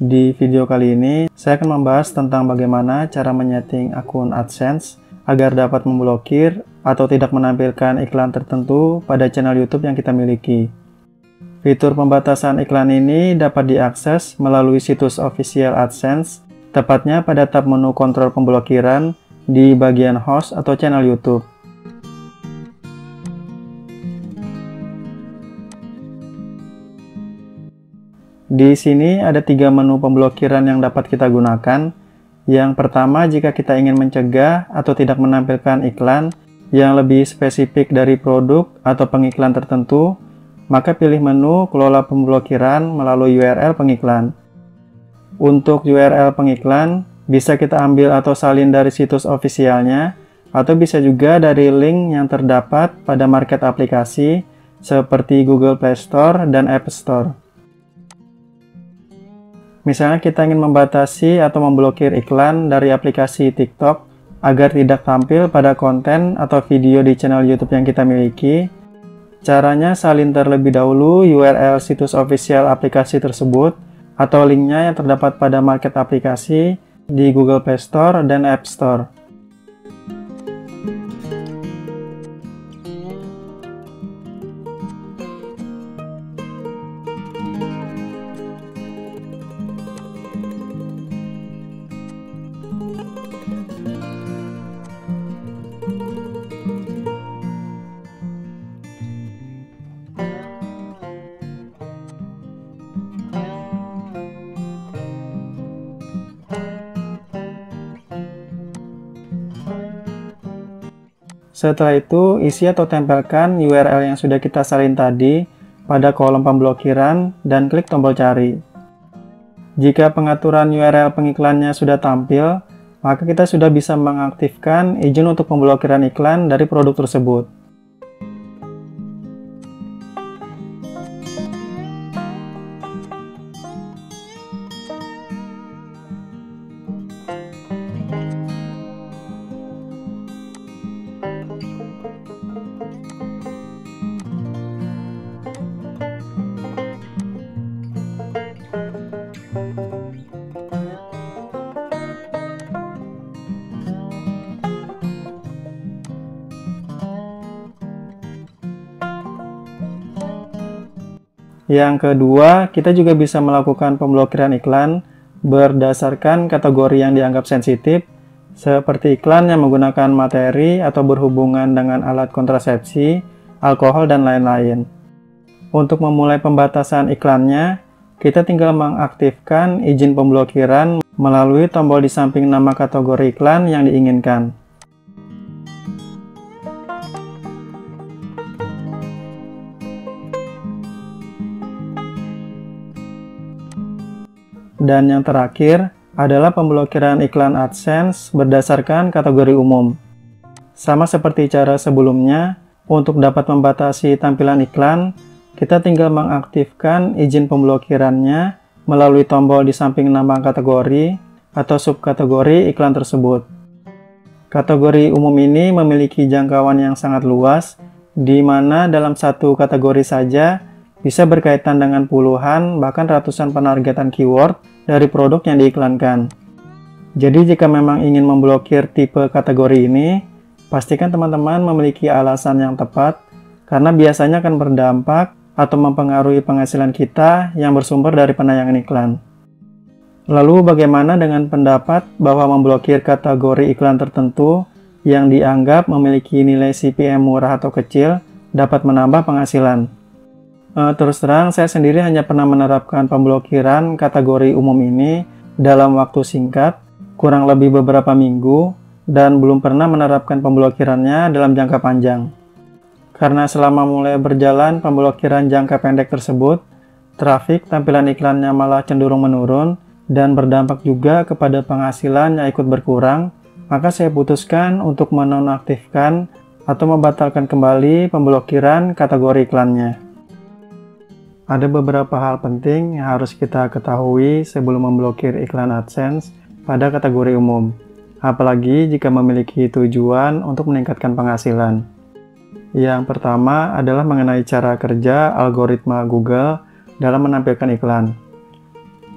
Di video kali ini, saya akan membahas tentang bagaimana cara menyeting akun AdSense agar dapat memblokir atau tidak menampilkan iklan tertentu pada channel YouTube yang kita miliki. Fitur pembatasan iklan ini dapat diakses melalui situs official AdSense, tepatnya pada tab menu kontrol pemblokiran di bagian host atau channel YouTube. Di sini ada 3 menu pemblokiran yang dapat kita gunakan. Yang pertama, jika kita ingin mencegah atau tidak menampilkan iklan yang lebih spesifik dari produk atau pengiklan tertentu, maka pilih menu kelola pemblokiran melalui URL pengiklan. Untuk URL pengiklan, bisa kita ambil atau salin dari situs ofisialnya, atau bisa juga dari link yang terdapat pada market aplikasi seperti Google Play Store dan App Store. Misalnya kita ingin membatasi atau memblokir iklan dari aplikasi TikTok agar tidak tampil pada konten atau video di channel YouTube yang kita miliki. Caranya salin terlebih dahulu URL situs official aplikasi tersebut atau linknya yang terdapat pada market aplikasi di Google Play Store dan App Store. Setelah itu, isi atau tempelkan URL yang sudah kita salin tadi pada kolom pemblokiran dan klik tombol cari. Jika pengaturan URL pengiklannya sudah tampil, maka kita sudah bisa mengaktifkan izin untuk pemblokiran iklan dari produk tersebut. Yang kedua, kita juga bisa melakukan pemblokiran iklan berdasarkan kategori yang dianggap sensitif, seperti iklan yang menggunakan materi atau berhubungan dengan alat kontrasepsi, alkohol, dan lain-lain. Untuk memulai pembatasan iklannya, kita tinggal mengaktifkan izin pemblokiran melalui tombol di samping nama kategori iklan yang diinginkan. Dan yang terakhir adalah pemblokiran iklan AdSense berdasarkan kategori umum. Sama seperti cara sebelumnya, untuk dapat membatasi tampilan iklan, kita tinggal mengaktifkan izin pemblokirannya melalui tombol di samping nama kategori atau subkategori iklan tersebut. Kategori umum ini memiliki jangkauan yang sangat luas, di mana dalam satu kategori saja bisa berkaitan dengan puluhan bahkan ratusan penargetan keyword dari produk yang diiklankan. Jadi jika memang ingin memblokir tipe kategori ini, pastikan teman-teman memiliki alasan yang tepat, karena biasanya akan berdampak atau mempengaruhi penghasilan kita yang bersumber dari penayangan iklan. Lalu bagaimana dengan pendapat bahwa memblokir kategori iklan tertentu yang dianggap memiliki nilai CPM murah atau kecil dapat menambah penghasilan? Terus terang, saya sendiri hanya pernah menerapkan pemblokiran kategori umum ini dalam waktu singkat, kurang lebih beberapa minggu, dan belum pernah menerapkan pemblokirannya dalam jangka panjang. Karena selama mulai berjalan pemblokiran jangka pendek tersebut, trafik tampilan iklannya malah cenderung menurun dan berdampak juga kepada penghasilan yang ikut berkurang, maka saya putuskan untuk menonaktifkan atau membatalkan kembali pemblokiran kategori iklannya. Ada beberapa hal penting yang harus kita ketahui sebelum memblokir iklan AdSense pada kategori umum, apalagi jika memiliki tujuan untuk meningkatkan penghasilan. Yang pertama adalah mengenai cara kerja algoritma Google dalam menampilkan iklan.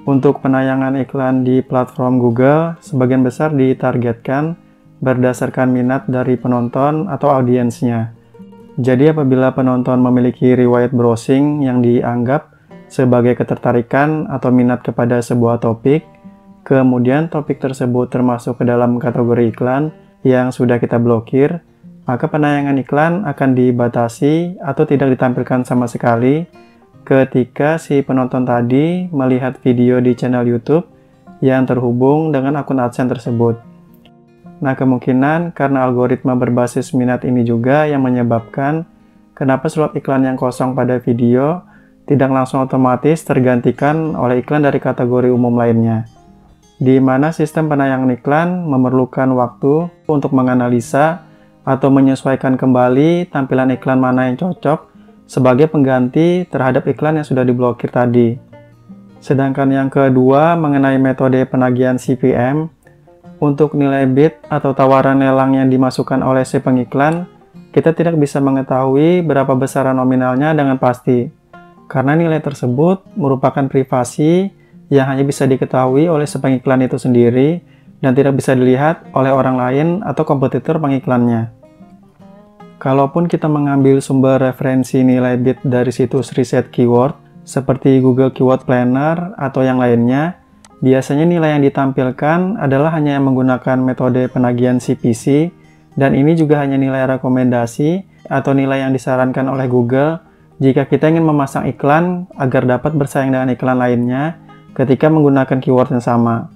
Untuk penayangan iklan di platform Google, sebagian besar ditargetkan berdasarkan minat dari penonton atau audiensnya. Jadi apabila penonton memiliki riwayat browsing yang dianggap sebagai ketertarikan atau minat kepada sebuah topik, kemudian topik tersebut termasuk ke dalam kategori iklan yang sudah kita blokir, maka penayangan iklan akan dibatasi atau tidak ditampilkan sama sekali ketika si penonton tadi melihat video di channel YouTube yang terhubung dengan akun AdSense tersebut. Nah, kemungkinan karena algoritma berbasis minat ini juga yang menyebabkan kenapa slot iklan yang kosong pada video tidak langsung otomatis tergantikan oleh iklan dari kategori umum lainnya, di mana sistem penayangan iklan memerlukan waktu untuk menganalisa atau menyesuaikan kembali tampilan iklan mana yang cocok sebagai pengganti terhadap iklan yang sudah diblokir tadi. Sedangkan yang kedua mengenai metode penagihan CPM, untuk nilai bid atau tawaran lelang yang dimasukkan oleh si pengiklan, kita tidak bisa mengetahui berapa besaran nominalnya dengan pasti, karena nilai tersebut merupakan privasi yang hanya bisa diketahui oleh si pengiklan itu sendiri dan tidak bisa dilihat oleh orang lain atau kompetitor pengiklannya. Kalaupun kita mengambil sumber referensi nilai bid dari situs riset keyword seperti Google Keyword Planner atau yang lainnya, biasanya nilai yang ditampilkan adalah hanya yang menggunakan metode penagihan CPC, dan ini juga hanya nilai rekomendasi atau nilai yang disarankan oleh Google jika kita ingin memasang iklan agar dapat bersaing dengan iklan lainnya ketika menggunakan keyword yang sama.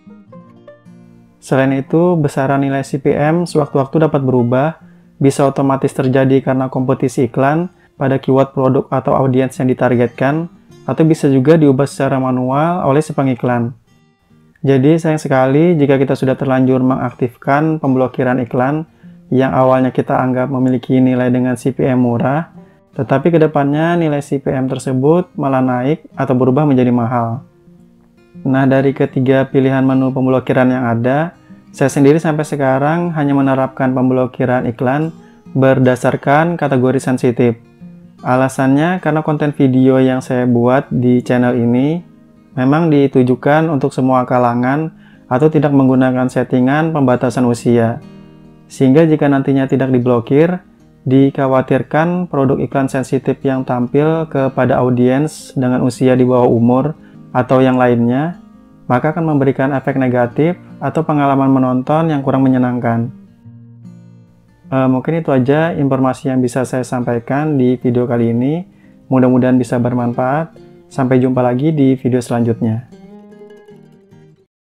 Selain itu, besaran nilai CPM sewaktu-waktu dapat berubah, bisa otomatis terjadi karena kompetisi iklan pada keyword produk atau audiens yang ditargetkan, atau bisa juga diubah secara manual oleh si pengiklan. Jadi sayang sekali jika kita sudah terlanjur mengaktifkan pemblokiran iklan yang awalnya kita anggap memiliki nilai dengan CPM murah, tetapi kedepannya nilai CPM tersebut malah naik atau berubah menjadi mahal. Nah, dari ketiga pilihan menu pemblokiran yang ada, saya sendiri sampai sekarang hanya menerapkan pemblokiran iklan berdasarkan kategori sensitif. Alasannya karena konten video yang saya buat di channel ini memang ditujukan untuk semua kalangan atau tidak menggunakan settingan pembatasan usia. Sehingga jika nantinya tidak diblokir, dikhawatirkan produk iklan sensitif yang tampil kepada audiens dengan usia di bawah umur atau yang lainnya, maka akan memberikan efek negatif atau pengalaman menonton yang kurang menyenangkan. Mungkin itu aja informasi yang bisa saya sampaikan di video kali ini. Mudah-mudahan bisa bermanfaat. Sampai jumpa lagi di video selanjutnya.